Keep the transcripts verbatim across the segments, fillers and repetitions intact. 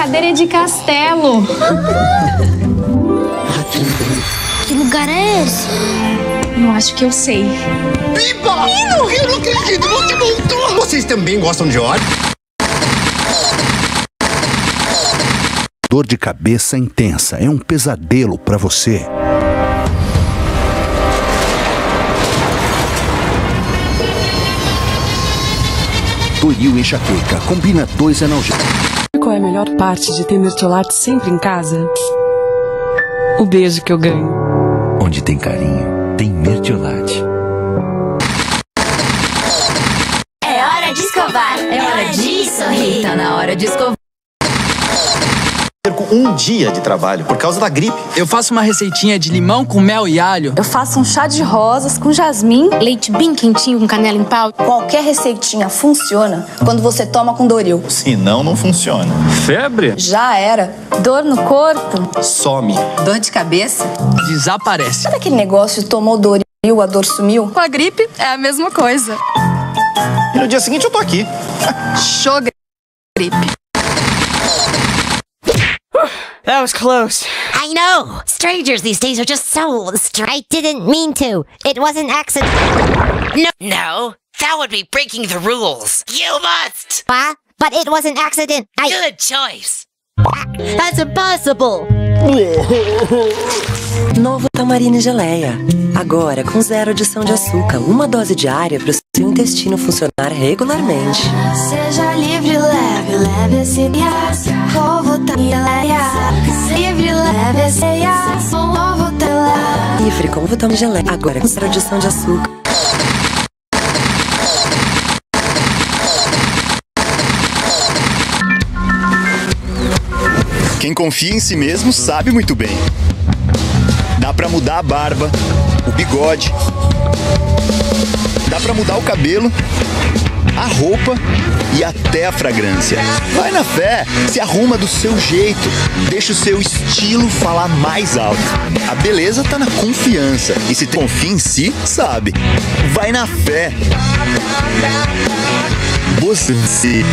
cadeira de castelo. Que lugar é esse? Eu acho que eu sei. Biba! Eu não acredito, você voltou! Vocês também gostam de óleo? Dor de cabeça intensa é um pesadelo para você. Doril enxaqueca combina dois analgésicos. Qual é a melhor parte de ter Mertiolate sempre em casa? O beijo que eu ganho. Onde tem carinho, tem Mertiolate. É hora de escovar, é hora de sorrir. Tá na hora de escovar. Perco um dia de trabalho por causa da gripe. Eu faço uma receitinha de limão com mel e alho. Eu faço um chá de rosas com jasmim, Leite bem quentinho com canela em pau. qualquer receitinha funciona quando você toma com Doril. Se não, não funciona. Febre? Já era. Dor no corpo? Some. Dor de cabeça? Desaparece. Sabe aquele negócio de tomou Doril, a dor sumiu? Com a gripe é a mesma coisa. E no dia seguinte eu tô aqui. Show gripe. That was close. I know! Strangers these days are just so... I didn't mean to. It was an accident. No. No, that would be breaking the rules. You must! Uh, but it was an accident. I... Good choice. That's impossible! Novo Tamarine Geleia. Agora com zero adição de açúcar. Uma dose diária para o seu intestino funcionar regularmente. Seja livre, leve, leve esse Novo Geleia. Livre, leve esse Novo Geleia. Livre com Vitamina Geleia. Agora com zero adição de açúcar. Quem confia em si mesmo sabe muito bem. Dá pra mudar a barba, o bigode. Dá pra mudar o cabelo, a roupa e até a fragrância. Vai na fé, se arruma do seu jeito. Deixa o seu estilo falar mais alto. A beleza tá na confiança. E se confia em si, sabe. Vai na fé. Você se...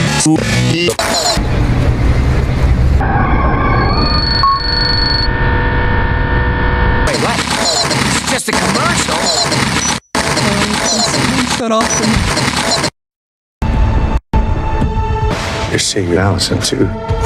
Just a commercial. You're seeing Allison too.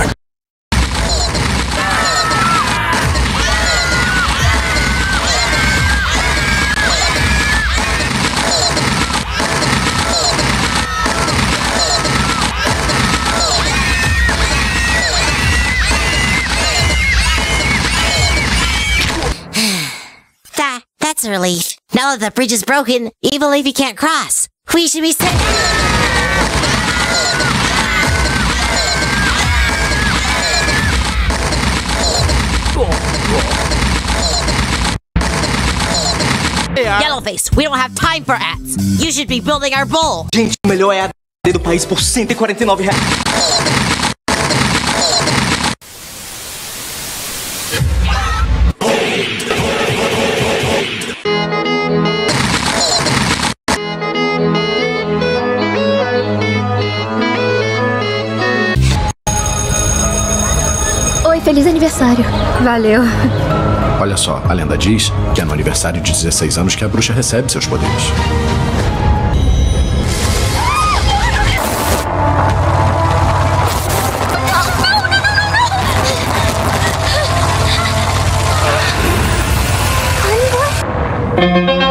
That, that's a relief. Now that the bridge is broken, Evil Levy can't cross. We should be safe. Yellowface, we don't have time for ads. You should be building our bowl. Gente, o melhor é a D do país por cento e quarenta e nove reais. Oi, feliz aniversário. Valeu. Olha só, a lenda diz que é no aniversário de dezesseis anos que a bruxa recebe seus poderes. Ai,